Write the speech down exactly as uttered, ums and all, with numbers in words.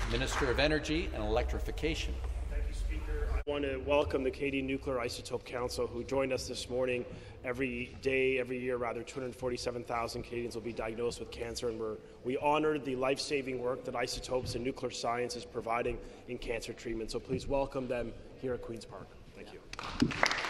Minister of Energy and Electrification. Thank you, Speaker. I want to welcome the Canadian Nuclear Isotope Council, who joined us this morning. Every day, every year, rather, two hundred forty-seven thousand Canadians will be diagnosed with cancer, and we're, we honour the life-saving work that isotopes and nuclear science is providing in cancer treatment. So please welcome them here at Queen's Park. Thank you.